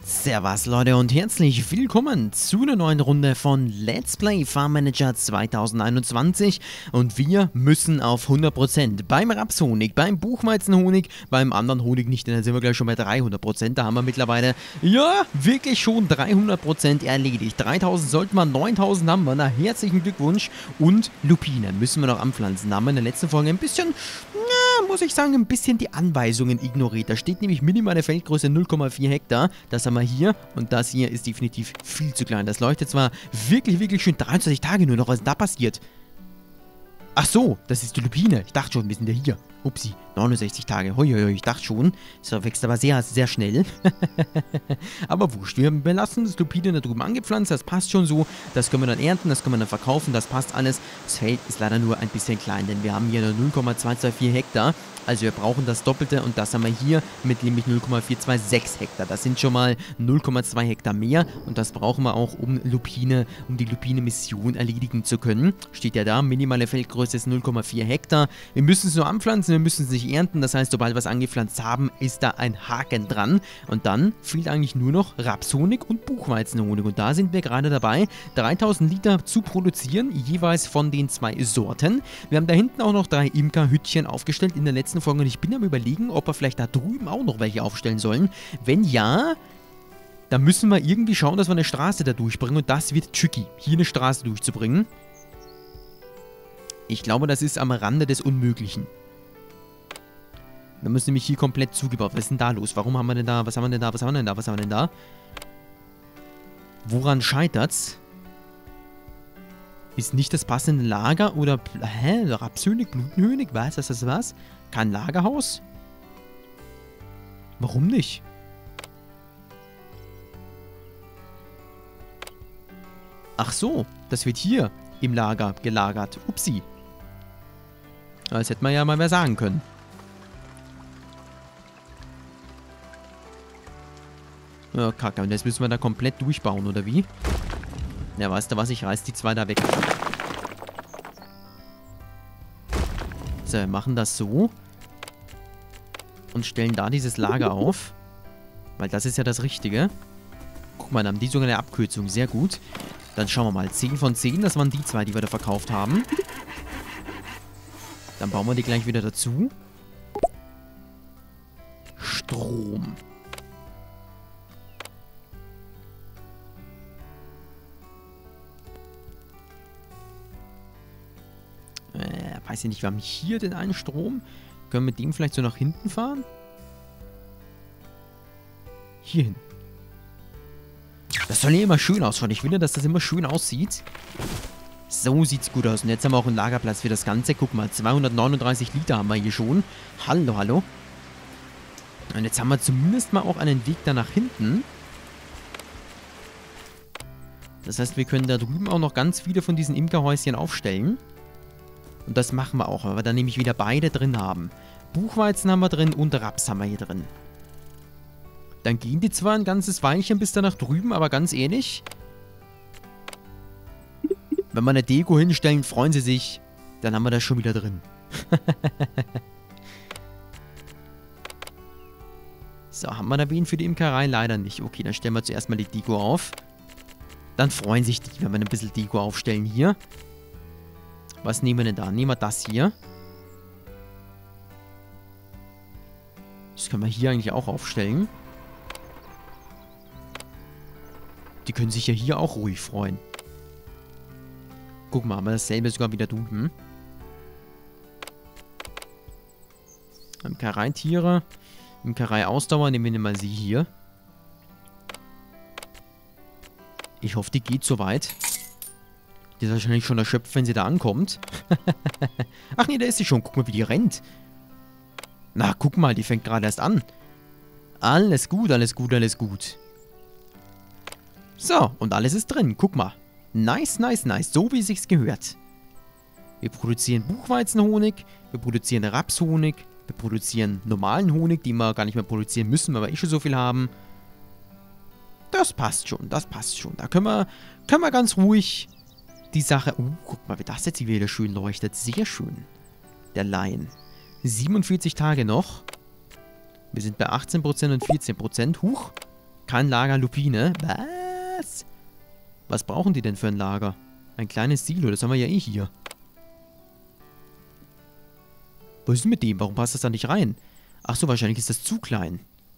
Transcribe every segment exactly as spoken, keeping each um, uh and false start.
Servus Leute und herzlich willkommen zu einer neuen Runde von Let's Play Farm Manager zwanzig einundzwanzig und wir müssen auf hundert Prozent beim Rapshonig, beim Buchweizenhonig, beim anderen Honig nicht, denn da sind wir gleich schon bei dreihundert Prozent, da haben wir mittlerweile, ja, wirklich schon dreihundert Prozent erledigt. dreitausend sollten wir, neuntausend haben wir, na herzlichen Glückwunsch und Lupine müssen wir noch anpflanzen. Da haben wir in der letzten Folge ein bisschen, na, muss ich sagen, ein bisschen die Anweisungen ignoriert. Da steht nämlich minimale Feldgröße null Komma vier Hektar, das haben wir hier und das hier ist definitiv viel zu klein. Das leuchtet zwar wirklich, wirklich schön. dreiundzwanzig Tage nur noch, was ist da passiert? Ach so, das ist die Lupine. Ich dachte schon, wir sind ja hier. Upsi, neunundsechzig Tage. Hoi, hoi, hoi, ich dachte schon. Das wächst aber sehr, sehr schnell. Aber wurscht, wir belassen das Lupine da drüben angepflanzt. Das passt schon so. Das können wir dann ernten, das können wir dann verkaufen. Das passt alles. Das Feld ist leider nur ein bisschen klein, denn wir haben hier nur null Komma zweihundertvierundzwanzig Hektar. Also wir brauchen das Doppelte und das haben wir hier mit nämlich null Komma vierhundertsechsundzwanzig Hektar. Das sind schon mal null Komma zwei Hektar mehr und das brauchen wir auch, um Lupine, um die Lupine-Mission erledigen zu können. Steht ja da, minimale Feldgröße ist null Komma vier Hektar. Wir müssen es nur anpflanzen, wir müssen es nicht ernten. Das heißt, sobald wir es angepflanzt haben, ist da ein Haken dran. Und dann fehlt eigentlich nur noch Rapshonig und Buchweizenhonig. Und da sind wir gerade dabei, dreitausend Liter zu produzieren, jeweils von den zwei Sorten. Wir haben da hinten auch noch drei Imkerhütchen aufgestellt in der letzten Folge und ich bin am Überlegen, ob wir vielleicht da drüben auch noch welche aufstellen sollen. Wenn ja, dann müssen wir irgendwie schauen, dass wir eine Straße da durchbringen und das wird tricky, hier eine Straße durchzubringen. Ich glaube, das ist am Rande des Unmöglichen. Wir müssen nämlich hier komplett zugebaut. Was ist denn da los? Warum haben wir denn da? Was haben wir denn da? Was haben wir denn da? Was haben wir denn da? Woran scheitert's? Ist nicht das passende Lager oder... Hä? Rapshonig, Blutenhönig? Was? Was? Was? Was? Kein Lagerhaus? Warum nicht? Ach so, das wird hier im Lager gelagert. Upsi. Das hätte man ja mal mehr sagen können. Ja, kacke. Und jetzt müssen wir da komplett durchbauen, oder wie? Ja, weißt du was? Ich reiß die zwei da weg. So, wir machen das so. Und stellen da dieses Lager auf. Weil das ist ja das Richtige. Guck mal, dann haben die sogar eine Abkürzung. Sehr gut. Dann schauen wir mal. zehn von zehn, das waren die zwei, die wir da verkauft haben. Dann bauen wir die gleich wieder dazu. Strom. Äh, weiß ich nicht, wir haben hier den einen Strom. Können wir mit dem vielleicht so nach hinten fahren? Hier hin. Das soll ja immer schön ausschauen. Ich will ja, dass das immer schön aussieht. So sieht's gut aus. Und jetzt haben wir auch einen Lagerplatz für das Ganze. Guck mal, zweihundertneununddreißig Liter haben wir hier schon. Hallo, hallo. Und jetzt haben wir zumindest mal auch einen Weg da nach hinten. Das heißt, wir können da drüben auch noch ganz viele von diesen Imkerhäuschen aufstellen. Und das machen wir auch, weil wir dann nämlich wieder beide drin haben. Buchweizen haben wir drin und Raps haben wir hier drin. Dann gehen die zwar ein ganzes Weilchen bis da nach drüben, aber ganz ehrlich, wenn wir eine Deko hinstellen, freuen sie sich, dann haben wir das schon wieder drin. So, haben wir da wen für die Imkerei? Leider nicht. Okay, dann stellen wir zuerst mal die Deko auf. Dann freuen sich die, wenn wir ein bisschen Deko aufstellen hier. Was nehmen wir denn da? Nehmen wir das hier. Das können wir hier eigentlich auch aufstellen. Die können sich ja hier auch ruhig freuen. Guck mal, haben wir dasselbe sogar wieder drüben. Imkereitiere. Imkerei-Ausdauer. Nehmen wir mal sie hier. Ich hoffe, die geht soweit. Die ist wahrscheinlich schon erschöpft, wenn sie da ankommt. Ach nee, da ist sie schon. Guck mal, wie die rennt. Na, guck mal, die fängt gerade erst an. Alles gut, alles gut, alles gut. So, und alles ist drin. Guck mal. Nice, nice, nice. So, wie es sich gehört. Wir produzieren Buchweizenhonig. Wir produzieren Rapshonig. Wir produzieren normalen Honig, den wir gar nicht mehr produzieren müssen, weil wir eh schon so viel haben. Das passt schon, das passt schon. Da können wir, können wir ganz ruhig... Die Sache... Uh, guck mal, wie das jetzt wieder schön leuchtet. Sehr schön. Der Lion. siebenundvierzig Tage noch. Wir sind bei achtzehn Prozent und vierzehn Prozent. Huch. Kein Lager Lupine. Was? Was brauchen die denn für ein Lager? Ein kleines Silo, das haben wir ja eh hier. Was ist denn mit dem? Warum passt das da nicht rein? Ach so, wahrscheinlich ist das zu klein.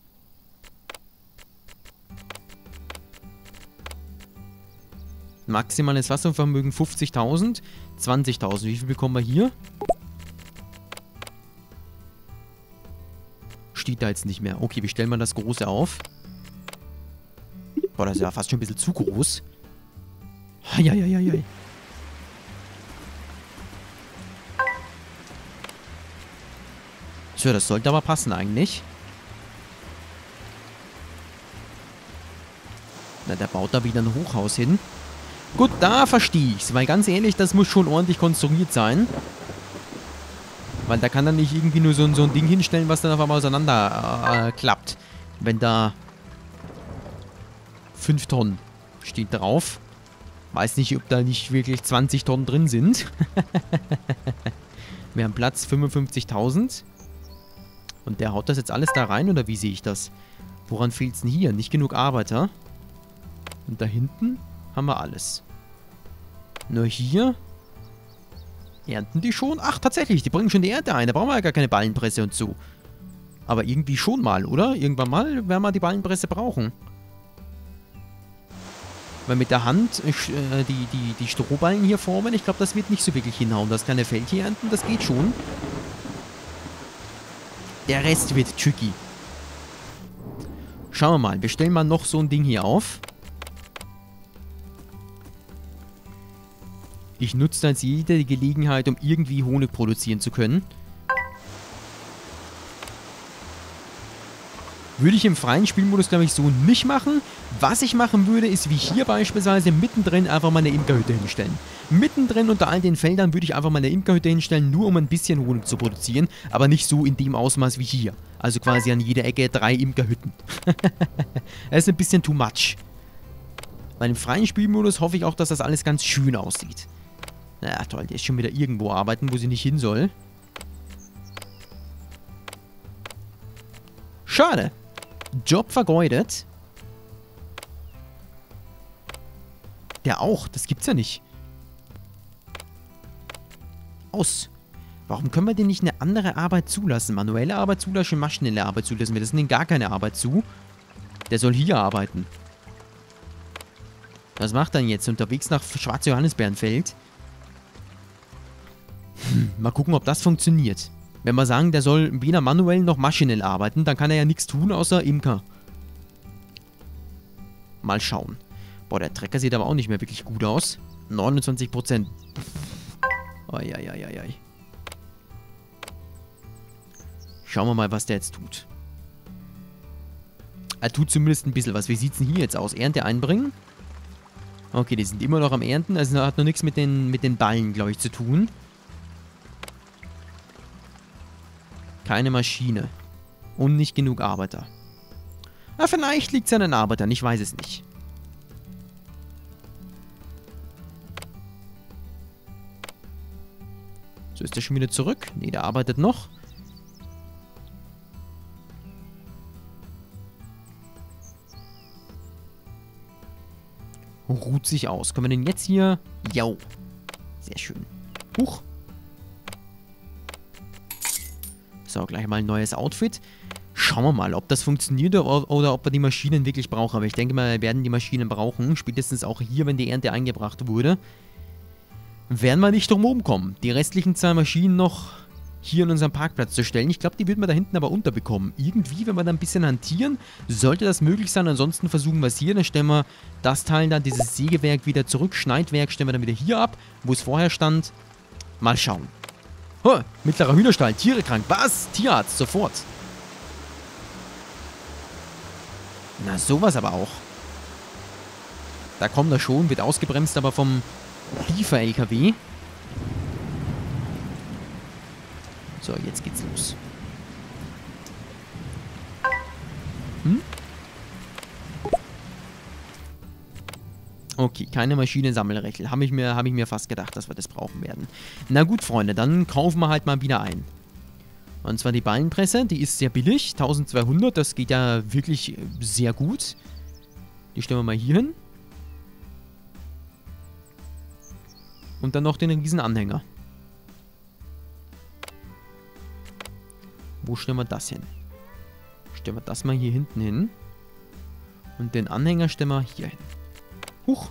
Maximales Wasservermögen fünfzigtausend. zwanzigtausend. Wie viel bekommen wir hier? Steht da jetzt nicht mehr. Okay, wie stellen wir das Große auf? Boah, das ist ja fast schon ein bisschen zu groß. Heieieiei. So, das sollte aber passen eigentlich. Na, der baut da wieder ein Hochhaus hin. Gut, da verstehe ich's. Weil ganz ehrlich, das muss schon ordentlich konstruiert sein. Weil da kann er nicht irgendwie nur so, so ein Ding hinstellen, was dann auf einmal auseinander äh, klappt. Wenn da fünf Tonnen steht drauf. Weiß nicht, ob da nicht wirklich zwanzig Tonnen drin sind. Wir haben Platz fünfundfünfzigtausend. Und der haut das jetzt alles da rein, oder wie sehe ich das? Woran fehlt es denn hier? Nicht genug Arbeiter. Und da hinten haben wir alles. Nur hier ernten die schon? Ach, tatsächlich, die bringen schon die Ernte ein. Da brauchen wir ja gar keine Ballenpresse und so. Aber irgendwie schon mal, oder? Irgendwann mal werden wir die Ballenpresse brauchen. Weil mit der Hand äh, die, die, die Strohballen hier formen, ich glaube, das wird nicht so wirklich hinhauen. Das kleine Feld hier ernten, das geht schon. Der Rest wird tricky. Schauen wir mal, wir stellen mal noch so ein Ding hier auf. Ich nutze als jede die Gelegenheit, um irgendwie Honig produzieren zu können. Würde ich im freien Spielmodus, glaube ich, so nicht machen. Was ich machen würde, ist wie hier beispielsweise mittendrin einfach mal eine Imkerhütte hinstellen. Mittendrin unter all den Feldern würde ich einfach mal eine Imkerhütte hinstellen, nur um ein bisschen Honig zu produzieren, aber nicht so in dem Ausmaß wie hier. Also quasi an jeder Ecke drei Imkerhütten. Das ist ein bisschen too much. Bei dem freien Spielmodus hoffe ich auch, dass das alles ganz schön aussieht. Na toll, der ist schon wieder irgendwo arbeiten, wo sie nicht hin soll. Schade. Job vergeudet. Der auch, das gibt's ja nicht. Aus. Warum können wir denn nicht eine andere Arbeit zulassen? Manuelle Arbeit zulassen, maschinelle Arbeit zulassen. Wir lassen denen gar keine Arbeit zu. Der soll hier arbeiten. Was macht er denn jetzt? Unterwegs nach Schwarze Johannisbeerenfeld? Hm, mal gucken, ob das funktioniert. Wenn wir sagen, der soll weder manuell noch maschinell arbeiten, dann kann er ja nichts tun, außer Imker. Mal schauen. Boah, der Trecker sieht aber auch nicht mehr wirklich gut aus. neunundzwanzig Prozent. Eieieiei. Schauen wir mal, was der jetzt tut. Er tut zumindest ein bisschen was. Wie sieht es denn hier jetzt aus? Ernte einbringen? Okay, die sind immer noch am Ernten. Also hat noch nichts mit den, mit den Ballen, glaube ich, zu tun. Keine Maschine. Und nicht genug Arbeiter. Na, vielleicht liegt es an den Arbeitern. Ich weiß es nicht. So, ist der schon wieder zurück? Ne, der arbeitet noch. Ruht sich aus. Können wir den jetzt hier... Jau. Sehr schön. Huch. So, gleich mal ein neues Outfit. Schauen wir mal, ob das funktioniert oder, oder ob wir die Maschinen wirklich brauchen. Aber ich denke mal, wir werden die Maschinen brauchen. Spätestens auch hier, wenn die Ernte eingebracht wurde. Werden wir nicht drum herum kommen, die restlichen zwei Maschinen noch hier in unserem Parkplatz zu stellen. Ich glaube, die würden wir da hinten aber unterbekommen. Irgendwie, wenn wir da ein bisschen hantieren, sollte das möglich sein. Ansonsten versuchen wir es hier. Dann stellen wir das Teil dann, dieses Sägewerk wieder zurück. Schneidwerk stellen wir dann wieder hier ab, wo es vorher stand. Mal schauen. Oh, mittlerer Hühnerstall, Tiere krank. Was? Tierarzt, sofort. Na, sowas aber auch. Da kommt er schon, wird ausgebremst, aber vom Liefer-L K W. So, jetzt geht's los. Hm? Okay, keine Maschinensammelrechel. Habe ich, mir, hab ich mir fast gedacht, dass wir das brauchen werden. Na gut, Freunde, dann kaufen wir halt mal wieder ein. Und zwar die Ballenpresse, die ist sehr billig, eintausendzweihundert, das geht ja wirklich sehr gut. Die stellen wir mal hier hin. Und dann noch den riesen Anhänger. Wo stellen wir das hin? Stellen wir das mal hier hinten hin. Und den Anhänger stellen wir hier hin. Huch.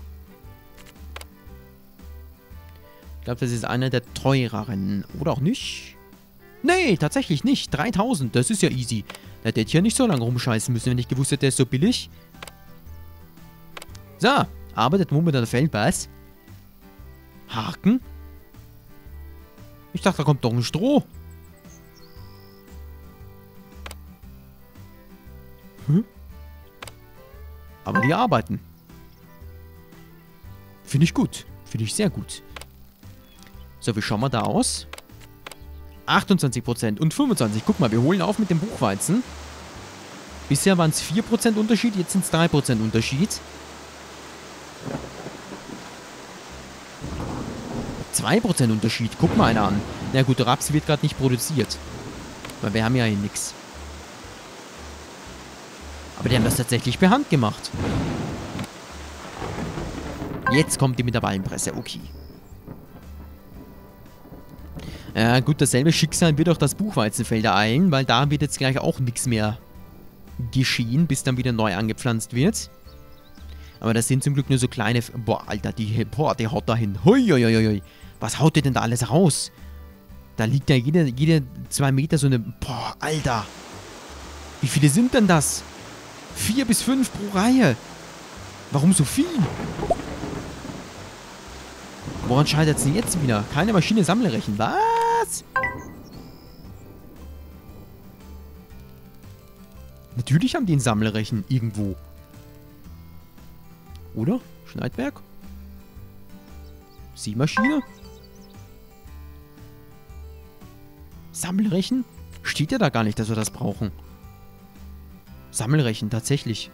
Ich glaube, das ist einer der teureren. Oder auch nicht? Nee, tatsächlich nicht. dreitausend, das ist ja easy. Da hätte ich ja nicht so lange rumscheißen müssen, wenn ich gewusst hätte, der ist so billig. So, arbeitet momentan der Feldbass. Haken? Ich dachte, da kommt doch ein Stroh. Hm? Aber die arbeiten. Finde ich gut. Finde ich sehr gut. So, wie schauen wir da aus? achtundzwanzig Prozent und fünfundzwanzig. Guck mal, wir holen auf mit dem Buchweizen. Bisher waren es vier Prozent Unterschied, jetzt sind es drei Prozent Unterschied. zwei Prozent Unterschied. Guck mal einer an. Na gut, der Raps wird gerade nicht produziert. Weil wir haben ja hier nichts. Aber die haben das tatsächlich per Hand gemacht. Jetzt kommt die mit der Ballenpresse. Okay. Ja gut, dasselbe Schicksal wird auch das Buchweizenfeld ereilen, weil da wird jetzt gleich auch nichts mehr geschehen, bis dann wieder neu angepflanzt wird. Aber das sind zum Glück nur so kleine... Boah, Alter, die, boah, die haut da hin. Hui, hui, hui, hui. Was haut der denn da alles raus? Da liegt ja jede, jede zwei Meter so eine... Boah, Alter. Wie viele sind denn das? Vier bis fünf pro Reihe. Warum so viel? Woran scheitert es denn jetzt wieder? Keine Maschine Sammlerrechen. Was? Natürlich haben die ein Sammlerrechen irgendwo. Oder? Schneidwerk? Siehmaschine? Sammelrechen? Steht ja da gar nicht, dass wir das brauchen. Sammelrechen, tatsächlich.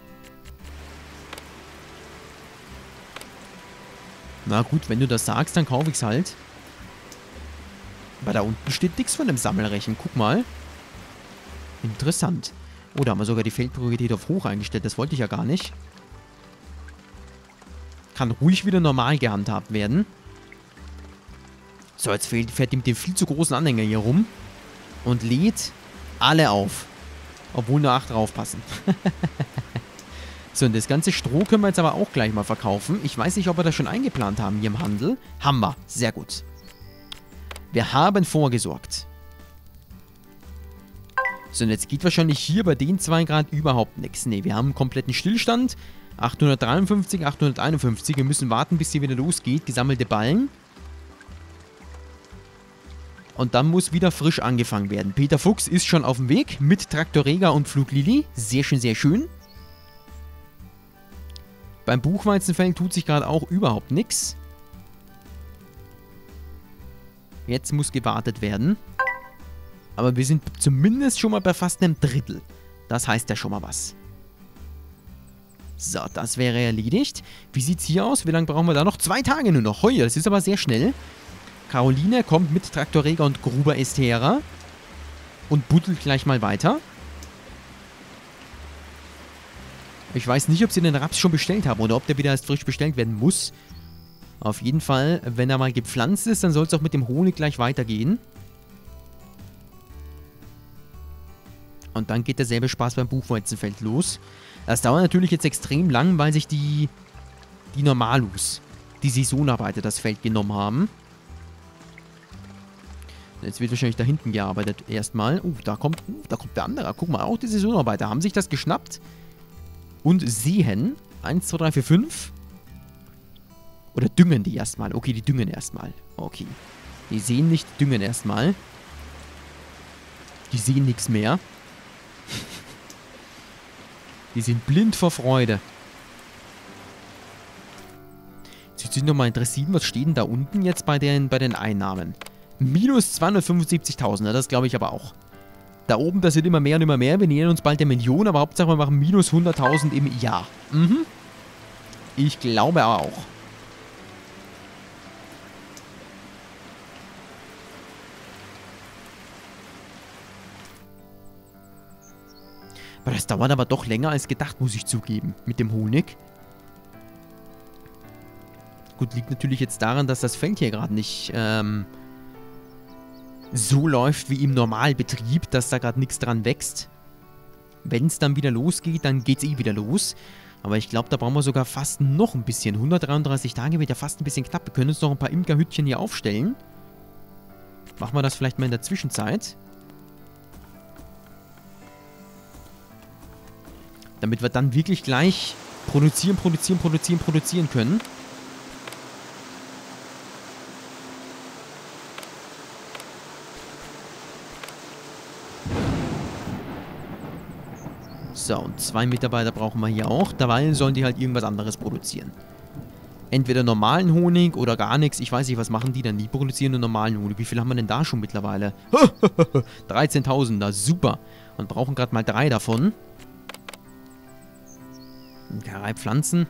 Na gut, wenn du das sagst, dann kaufe ich es halt. Aber da unten steht nichts von dem Sammelrechen. Guck mal. Interessant. Oh, da haben wir sogar die Feldpriorität auf hoch eingestellt. Das wollte ich ja gar nicht. Kann ruhig wieder normal gehandhabt werden. So, jetzt fährt die mit dem viel zu großen Anhänger hier rum. Und lädt alle auf. Obwohl nur acht draufpassen. So, und das ganze Stroh können wir jetzt aber auch gleich mal verkaufen. Ich weiß nicht, ob wir das schon eingeplant haben hier im Handel. Haben wir. Sehr gut. Wir haben vorgesorgt. So, und jetzt geht wahrscheinlich hier bei den zwei Grad überhaupt nichts. Ne, wir haben einen kompletten Stillstand. achthundertdreiundfünfzig, achthunderteinundfünfzig. Wir müssen warten, bis hier wieder losgeht. Gesammelte Ballen. Und dann muss wieder frisch angefangen werden. Peter Fuchs ist schon auf dem Weg mit Traktorreger und Fluglili. Sehr schön, sehr schön. Beim Buchweizenfeld tut sich gerade auch überhaupt nichts. Jetzt muss gewartet werden. Aber wir sind zumindest schon mal bei fast einem Drittel. Das heißt ja schon mal was. So, das wäre erledigt. Wie sieht's hier aus? Wie lange brauchen wir da noch? Zwei Tage nur noch. Heuer, das ist aber sehr schnell. Caroline kommt mit Traktorreger und Gruber Estera. Und buddelt gleich mal weiter. Ich weiß nicht, ob sie den Raps schon bestellt haben oder ob der wieder erst frisch bestellt werden muss. Auf jeden Fall, wenn er mal gepflanzt ist, dann soll es auch mit dem Honig gleich weitergehen. Und dann geht derselbe Spaß beim Buchweizenfeld los. Das dauert natürlich jetzt extrem lang, weil sich die, die Normalus, die Saisonarbeiter das Feld genommen haben. Jetzt wird wahrscheinlich da hinten gearbeitet erstmal. Uh, da kommt, uh, da kommt der andere. Guck mal, auch die Saisonarbeiter haben sich das geschnappt. Und sehen. eins, zwei, drei, vier, fünf. Oder düngen die erstmal. Okay, die düngen erstmal. Okay. Die sehen nicht, düngen erstmal. Die sehen nichts mehr. Die sind blind vor Freude. Jetzt sind nochmal interessiert, was steht denn da unten jetzt bei den, bei den Einnahmen? Minus zweihundertfünfundsiebzigtausend, das glaube ich aber auch. Da oben, das wird immer mehr und immer mehr. Wir nähern uns bald der Million, aber Hauptsache wir machen minus hunderttausend im Jahr. Mhm. Ich glaube auch. Aber das dauert aber doch länger als gedacht, muss ich zugeben. Mit dem Honig. Gut, liegt natürlich jetzt daran, dass das Feld hier gerade nicht ähm, so läuft wie im Normalbetrieb, dass da gerade nichts dran wächst. Wenn es dann wieder losgeht, dann geht es eh wieder los. Aber ich glaube, da brauchen wir sogar fast noch ein bisschen. hundertdreiunddreißig Tage wird ja fast ein bisschen knapp. Wir können uns noch ein paar Imkerhütchen hier aufstellen. Machen wir das vielleicht mal in der Zwischenzeit. Damit wir dann wirklich gleich produzieren, produzieren, produzieren, produzieren können. So, und zwei Mitarbeiter brauchen wir hier auch. Dabei sollen die halt irgendwas anderes produzieren. Entweder normalen Honig oder gar nichts. Ich weiß nicht, was machen die denn? Die produzieren nur normalen Honig. Wie viel haben wir denn da schon mittlerweile? dreizehntausend, super. Und brauchen gerade mal drei davon. Karei-Pflanzen.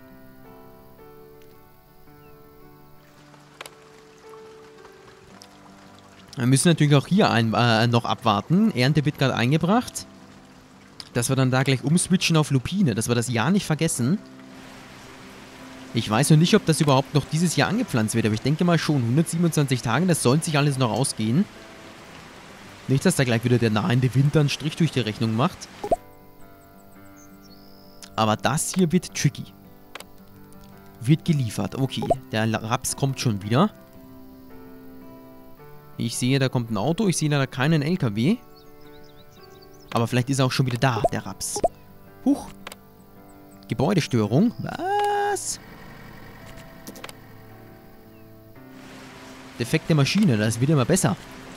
Wir müssen natürlich auch hier ein, äh, noch abwarten. Ernte wird gerade eingebracht. Dass wir dann da gleich umswitchen auf Lupine. Dass wir das Jahr nicht vergessen. Ich weiß noch nicht, ob das überhaupt noch dieses Jahr angepflanzt wird. Aber ich denke mal schon. hundertsiebenundzwanzig Tage, das soll sich alles noch ausgehen. Nicht, dass da gleich wieder der nahende Winter einen Strich durch die Rechnung macht. Aber das hier wird tricky. Wird geliefert. Okay, der Raps kommt schon wieder. Ich sehe, da kommt ein Auto. Ich sehe leider keinen L K W. Aber vielleicht ist er auch schon wieder da, der Raps. Huch. Gebäudestörung. Was? Defekte Maschine, das wird immer besser.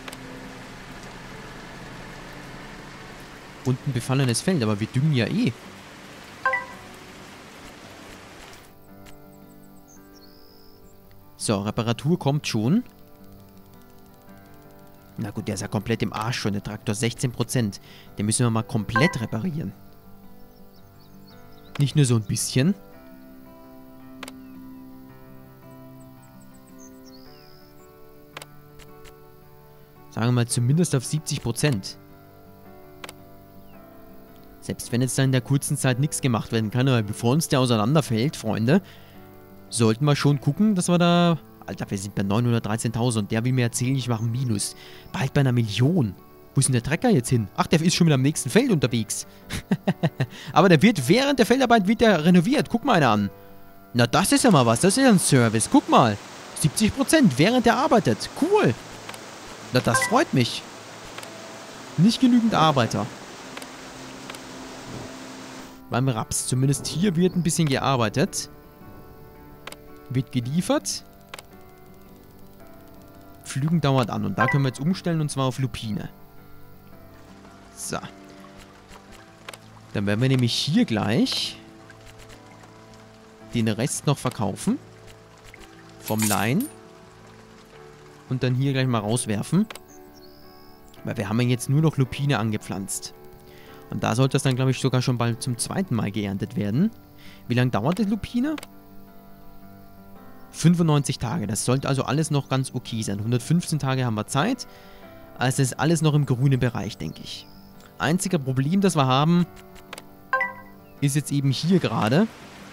Und ein befallenes Feld, aber wir düngen ja eh. So, Reparatur kommt schon. Na gut, der ist ja komplett im Arsch schon, der Traktor. sechzehn Prozent. Den müssen wir mal komplett reparieren. Nicht nur so ein bisschen. Sagen wir mal zumindest auf siebzig Prozent. Selbst wenn jetzt da in der kurzen Zeit nichts gemacht werden kann, aber bevor uns der auseinanderfällt, Freunde, sollten wir schon gucken, dass wir da... Alter, wir sind bei neunhundertdreizehntausend. Der will mir erzählen, ich mache ein Minus. Bald bei einer Million. Wo ist denn der Trecker jetzt hin? Ach, der ist schon wieder am nächsten Feld unterwegs. Aber der wird während der Feldarbeit wird der renoviert. Guck mal einer an. Na, das ist ja mal was. Das ist ja ein Service. Guck mal. siebzig Prozent, während er arbeitet. Cool. Na, das freut mich. Nicht genügend Arbeiter. Beim Raps. Zumindest hier wird ein bisschen gearbeitet. Wird geliefert. Pflügen dauert an. Und da können wir jetzt umstellen, und zwar auf Lupine. So. Dann werden wir nämlich hier gleich den Rest noch verkaufen. Vom Lein. Und dann hier gleich mal rauswerfen. Weil wir haben ja jetzt nur noch Lupine angepflanzt. Und da sollte das dann, glaube ich, sogar schon bald zum zweiten Mal geerntet werden. Wie lange dauert die Lupine? fünfundneunzig Tage. Das sollte also alles noch ganz okay sein. hundertfünfzehn Tage haben wir Zeit. Also ist alles noch im grünen Bereich, denke ich. Einziger Problem, das wir haben, ist jetzt eben hier gerade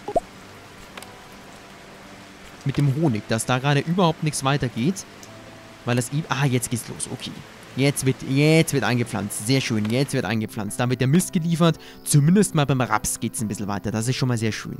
mit dem Honig, dass da gerade überhaupt nichts weitergeht. Weil das eben... Ah, jetzt geht's los. Okay. Jetzt wird, jetzt wird eingepflanzt. Sehr schön. Jetzt wird eingepflanzt. Da wird der Mist geliefert. Zumindest mal beim Raps geht es ein bisschen weiter. Das ist schon mal sehr schön.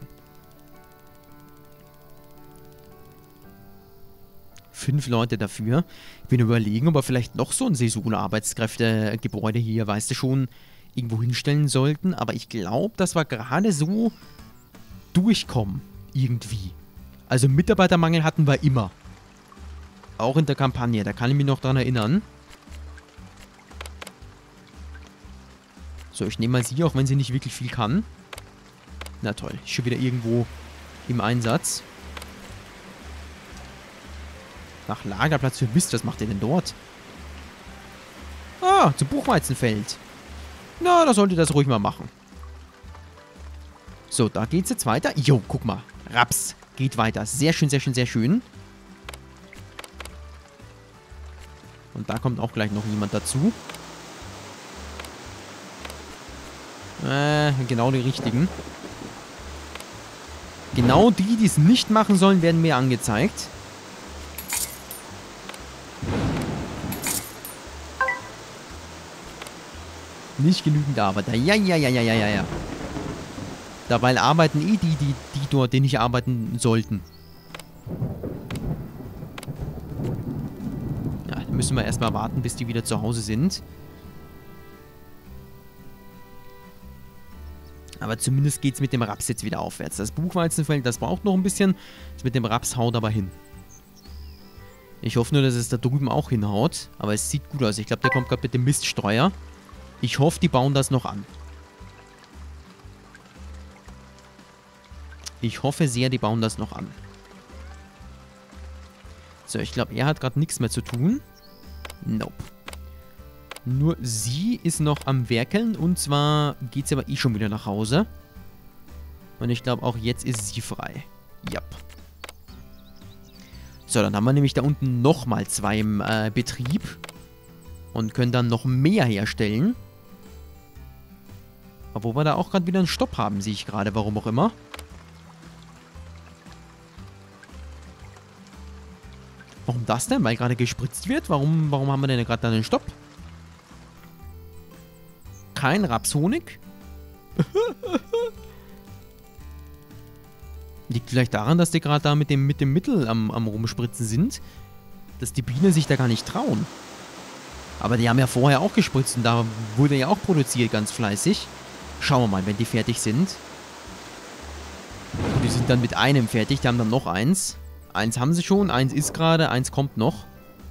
Fünf Leute dafür. Ich bin überlegen, ob wir vielleicht noch so ein Saisonarbeitskräftegebäude hier, weißt du schon, irgendwo hinstellen sollten. Aber ich glaube, dass wir gerade so durchkommen. Irgendwie. Also Mitarbeitermangel hatten wir immer. Auch in der Kampagne. Da kann ich mich noch dran erinnern. So, ich nehme mal sie, auch wenn sie nicht wirklich viel kann. Na toll. Ist schon wieder irgendwo im Einsatz. Nach Lagerplatz für Mist, was macht ihr denn dort? Ah, zum Buchweizenfeld. Na, da sollt ihr das ruhig mal machen. So, da geht's jetzt weiter. Jo, guck mal. Raps geht weiter. Sehr schön, sehr schön, sehr schön. Und da kommt auch gleich noch jemand dazu. Äh, genau die richtigen. Genau die, die es nicht machen sollen, werden mir angezeigt. Nicht genügend Arbeiter. Ja, ja, ja, ja, ja, ja, ja. Dabei arbeiten eh die, die, die dort, die nicht arbeiten sollten. Ja, dann müssen wir erstmal warten, bis die wieder zu Hause sind. Aber zumindest geht es mit dem Raps jetzt wieder aufwärts. Das Buchweizenfeld, das braucht noch ein bisschen. Das mit dem Raps haut aber hin. Ich hoffe nur, dass es da drüben auch hinhaut. Aber es sieht gut aus. Ich glaube, der kommt gerade mit dem Miststreuer. Ich hoffe, die bauen das noch an. Ich hoffe sehr, die bauen das noch an. So, ich glaube, er hat gerade nichts mehr zu tun. Nope. Nur sie ist noch am Werkeln. Und zwar geht sie aber eh schon wieder nach Hause. Und ich glaube, auch jetzt ist sie frei. Yep. So, dann haben wir nämlich da unten nochmal zwei im äh, Betrieb. Und können dann noch mehr herstellen. Obwohl wir da auch gerade wieder einen Stopp haben, sehe ich gerade. Warum auch immer. Warum das denn? Weil gerade gespritzt wird? Warum, warum haben wir denn gerade da einen Stopp? Kein Rapshonig? Liegt vielleicht daran, dass die gerade da mit dem, mit dem Mittel am, am Rumspritzen sind. Dass die Bienen sich da gar nicht trauen. Aber die haben ja vorher auch gespritzt und da wurde ja auch produziert, ganz fleißig. Schauen wir mal, wenn die fertig sind. Die sind dann mit einem fertig, die haben dann noch eins. Eins haben sie schon, eins ist gerade, eins kommt noch.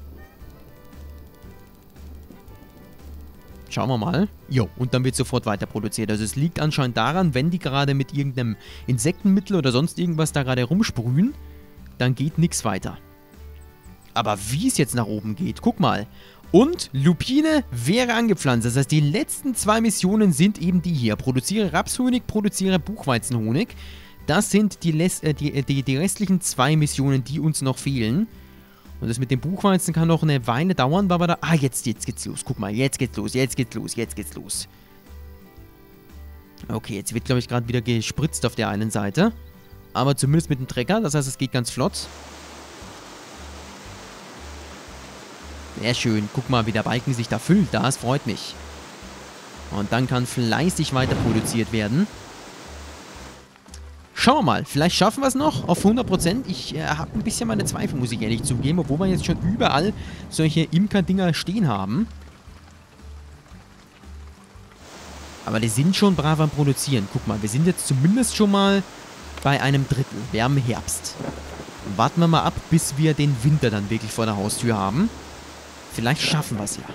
Schauen wir mal. Jo, und dann wird sofort weiter produziert. Also es liegt anscheinend daran, wenn die gerade mit irgendeinem Insektenmittel oder sonst irgendwas da gerade rumsprühen, dann geht nichts weiter. Aber wie es jetzt nach oben geht, guck mal. Und Lupine wäre angepflanzt. Das heißt, die letzten zwei Missionen sind eben die hier. Produziere Rapshonig, produziere Buchweizenhonig. Das sind die, äh, die, die, die restlichen zwei Missionen, die uns noch fehlen. Und das mit dem Buchweizen kann noch eine Weile dauern, weil wir da... Ah, jetzt, jetzt geht's los. Guck mal, jetzt geht's los, jetzt geht's los, jetzt geht's los. Okay, jetzt wird, glaube ich, gerade wieder gespritzt auf der einen Seite. Aber zumindest mit dem Trecker, das heißt, es geht ganz flott. Sehr schön. Guck mal, wie der Balken sich da füllt. Das freut mich. Und dann kann fleißig weiter produziert werden. Schauen wir mal. Vielleicht schaffen wir es noch auf hundert Prozent. Ich äh, habe ein bisschen meine Zweifel, muss ich ehrlich zugeben. Obwohl wir jetzt schon überall solche Imker-Dinger stehen haben. Aber die sind schon brav am Produzieren. Guck mal, wir sind jetzt zumindest schon mal bei einem Drittel. Wir haben Herbst. Warten wir mal ab, bis wir den Winter dann wirklich vor der Haustür haben. Vielleicht schaffen wir es ja.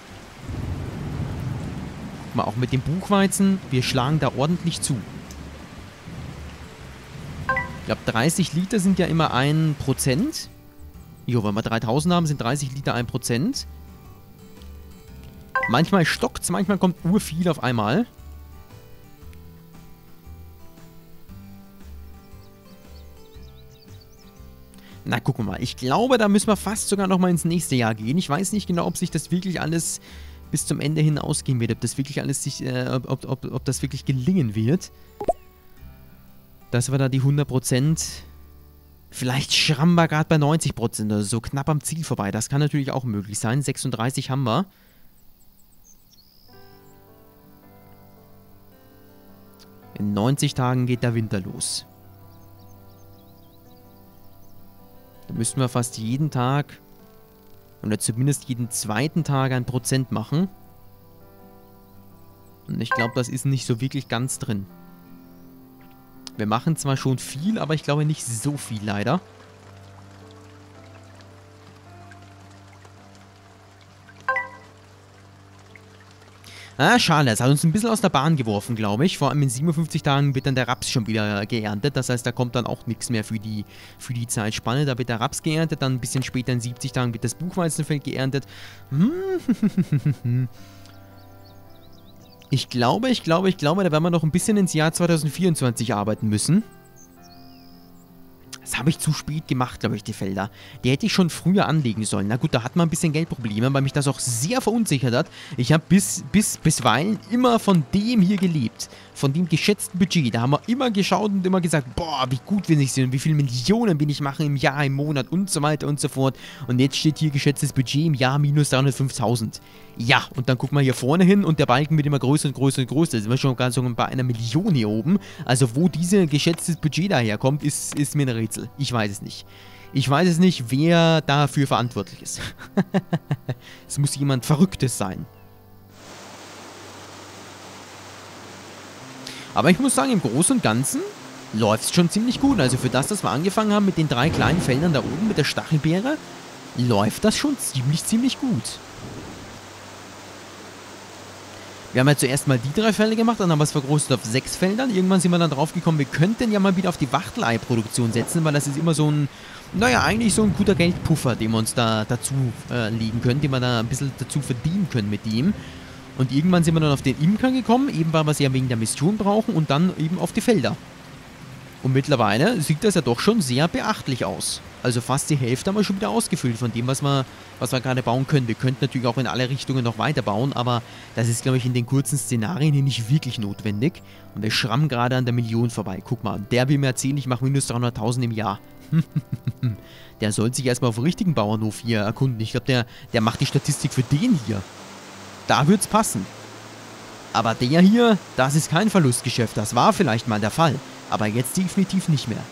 Guck mal, auch mit dem Buchweizen, wir schlagen da ordentlich zu. Ich glaube, dreißig Liter sind ja immer ein Prozent. Jo, wenn wir dreitausend haben, sind dreißig Liter ein Prozent. Manchmal stockt es, manchmal kommt urviel auf einmal. Na, gucken wir mal. Ich glaube, da müssen wir fast sogar noch mal ins nächste Jahr gehen. Ich weiß nicht genau, ob sich das wirklich alles bis zum Ende hin ausgehen wird. Ob das wirklich alles sich, äh, ob, ob, ob das wirklich gelingen wird. Dass wir da die hundert Prozent... Vielleicht schrammen wir gerade bei neunzig Prozent oder so knapp am Ziel vorbei. Das kann natürlich auch möglich sein. sechsunddreißig haben wir. In neunzig Tagen geht der Winter los. Da müssten wir fast jeden Tag oder zumindest jeden zweiten Tag ein Prozent machen. Und ich glaube, das ist nicht so wirklich ganz drin. Wir machen zwar schon viel, aber ich glaube nicht so viel leider. Ah, schade. Das hat uns ein bisschen aus der Bahn geworfen, glaube ich. Vor allem in siebenundfünfzig Tagen wird dann der Raps schon wieder geerntet. Das heißt, da kommt dann auch nichts mehr für die, für die Zeitspanne. Da wird der Raps geerntet, dann ein bisschen später in siebzig Tagen wird das Buchweizenfeld geerntet. Hm. Ich glaube, ich glaube, ich glaube, da werden wir noch ein bisschen ins Jahr zweitausendvierundzwanzig arbeiten müssen. Das habe ich zu spät gemacht, glaube ich, die Felder. Die hätte ich schon früher anlegen sollen. Na gut, da hat man ein bisschen Geldprobleme, weil mich das auch sehr verunsichert hat. Ich habe bis, bis, bisweilen immer von dem hier gelebt. von dem geschätzten Budget, da haben wir immer geschaut und immer gesagt, boah, wie gut wir nicht sind und wie viele Millionen wir nicht machen im Jahr, im Monat und so weiter und so fort. Und jetzt steht hier geschätztes Budget im Jahr minus dreihundertfünftausend. Ja, und dann gucken wir hier vorne hin und der Balken wird immer größer und größer und größer. Da sind wir schon ganz so bei einer Million hier oben. Also wo dieses geschätztes Budget daherkommt, ist, ist mir ein Rätsel. Ich weiß es nicht. Ich weiß es nicht, wer dafür verantwortlich ist. Es muss jemand Verrücktes sein. Aber ich muss sagen, im Großen und Ganzen läuft es schon ziemlich gut. Also für das, dass wir angefangen haben mit den drei kleinen Feldern da oben mit der Stachelbeere, läuft das schon ziemlich, ziemlich gut. Wir haben ja zuerst mal die drei Felder gemacht, dann haben wir es vergrößert auf sechs Feldern. Irgendwann sind wir dann drauf gekommen, wir könnten ja mal wieder auf die Wachtelei-Produktion setzen, weil das ist immer so ein, naja, eigentlich so ein guter Geldpuffer, den wir uns da dazu äh, legen können, den wir da ein bisschen dazu verdienen können mit dem. Und irgendwann sind wir dann auf den Imker gekommen, eben weil wir es ja wegen der Mission brauchen und dann eben auf die Felder. Und mittlerweile sieht das ja doch schon sehr beachtlich aus. Also fast die Hälfte haben wir schon wieder ausgefüllt von dem, was wir, was wir gerade bauen können. Wir könnten natürlich auch in alle Richtungen noch weiter bauen, aber das ist, glaube ich, in den kurzen Szenarien hier nicht wirklich notwendig. Und wir schrammen gerade an der Million vorbei. Guck mal, der will mir erzählen, ich mache minus dreihunderttausend im Jahr. Der soll sich erstmal auf den richtigen Bauernhof hier erkunden. Ich glaube, der, der macht die Statistik für den hier. Da wird's passen. Aber der hier, das ist kein Verlustgeschäft. Das war vielleicht mal der Fall. Aber jetzt definitiv nicht mehr.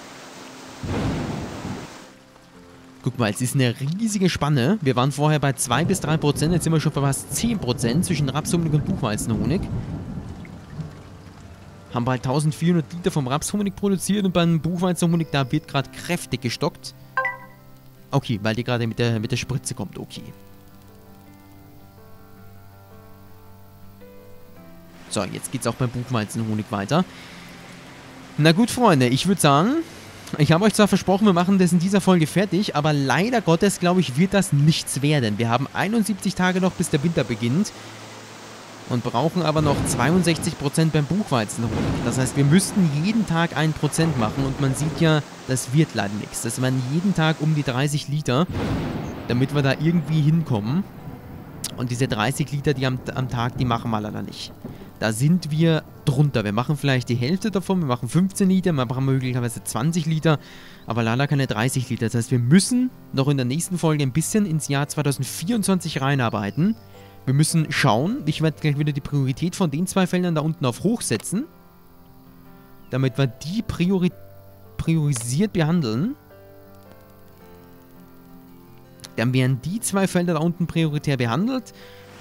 Guck mal, es ist eine riesige Spanne. Wir waren vorher bei zwei bis drei Prozent. Jetzt sind wir schon bei fast zehn Prozent zwischen Rapshonig und Buchweizenhonig. Haben bald eintausendvierhundert Liter vom Rapshonig produziert und beim Buchweizenhonig, da wird gerade kräftig gestockt. Okay, weil die gerade mit der, mit der Spritze kommt. Okay. So, jetzt geht's auch beim Buchweizenhonig weiter. Na gut, Freunde, ich würde sagen, ich habe euch zwar versprochen, wir machen das in dieser Folge fertig, aber leider Gottes, glaube ich, wird das nichts werden. Wir haben einundsiebzig Tage noch, bis der Winter beginnt und brauchen aber noch zweiundsechzig Prozent beim Buchweizenhonig. Das heißt, wir müssten jeden Tag ein Prozent machen und man sieht ja, das wird leider nichts. Das waren jeden Tag um die dreißig Liter, damit wir da irgendwie hinkommen. Und diese dreißig Liter, die am, am Tag, die machen wir leider nicht. Da sind wir drunter. Wir machen vielleicht die Hälfte davon. Wir machen fünfzehn Liter, wir machen möglicherweise zwanzig Liter, aber leider keine dreißig Liter. Das heißt, wir müssen noch in der nächsten Folge ein bisschen ins Jahr zweitausendvierundzwanzig reinarbeiten. Wir müssen schauen. Ich werde gleich wieder die Priorität von den zwei Feldern da unten auf hoch setzen, damit wir die priori priorisiert behandeln. Dann werden die zwei Felder da unten prioritär behandelt.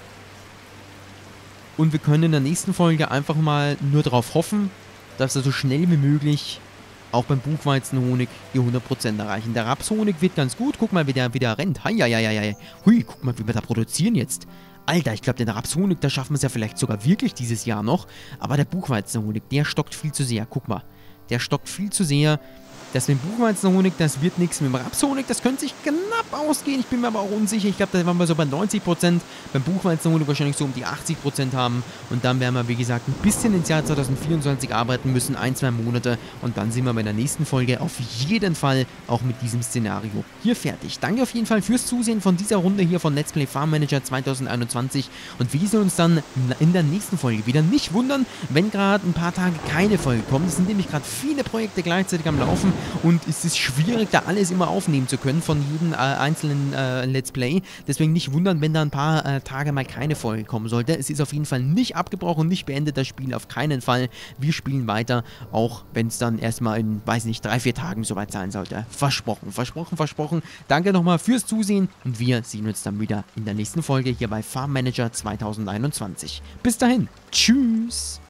Und wir können in der nächsten Folge einfach mal nur darauf hoffen, dass wir so schnell wie möglich auch beim Buchweizenhonig die hundert Prozent erreichen. Der Rapshonig wird ganz gut. Guck mal, wie der wieder rennt. Heieieiei. Hui, guck mal, wie wir da produzieren jetzt. Alter, ich glaube, den Rapshonig, da schaffen wir es ja vielleicht sogar wirklich dieses Jahr noch. Aber der Buchweizenhonig, der stockt viel zu sehr. Guck mal, der stockt viel zu sehr. Das mit dem Buchweizenhonig, das wird nichts. Mit dem Rapshonig, das könnte sich knapp ausgehen. Ich bin mir aber auch unsicher. Ich glaube, da werden wir so bei neunzig Prozent. Beim Buchweizenhonig wahrscheinlich so um die achtzig Prozent haben. Und dann werden wir, wie gesagt, ein bisschen ins Jahr zweitausendvierundzwanzig arbeiten müssen. Ein, zwei Monate. Und dann sind wir bei der nächsten Folge auf jeden Fall auch mit diesem Szenario hier fertig. Danke auf jeden Fall fürs Zusehen von dieser Runde hier von Let's Play Farm Manager zweitausendeinundzwanzig. Und wir sehen uns dann in der nächsten Folge wieder. Nicht wundern, wenn gerade ein paar Tage keine Folge kommt. Es sind nämlich gerade viele Projekte gleichzeitig am Laufen. Und es ist schwierig, da alles immer aufnehmen zu können von jedem äh, einzelnen äh, Let's Play. Deswegen nicht wundern, wenn da ein paar äh, Tage mal keine Folge kommen sollte. Es ist auf jeden Fall nicht abgebrochen, nicht beendet, das Spiel auf keinen Fall. Wir spielen weiter, auch wenn es dann erstmal in, weiß nicht, drei, vier Tagen soweit sein sollte. Versprochen, versprochen, versprochen. Danke nochmal fürs Zusehen und wir sehen uns dann wieder in der nächsten Folge hier bei Farm Manager zweitausendeinundzwanzig. Bis dahin, tschüss!